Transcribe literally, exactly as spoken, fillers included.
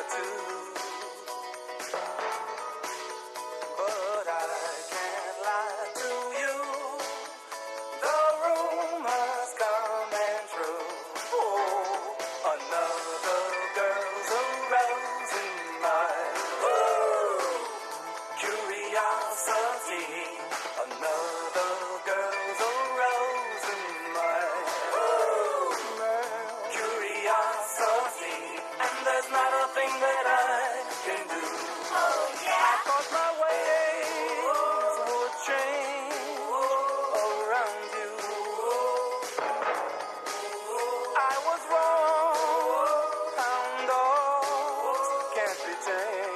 too. But I can't lie to you. The rumors coming true. Oh, another girl's arose in my oh, curiosity. Another girl's arose in my oh, curiosity. And there's not a thing that I can do. Oh yeah. I thought my ways would change around you. I was wrong. Hound dogs can't be tamed.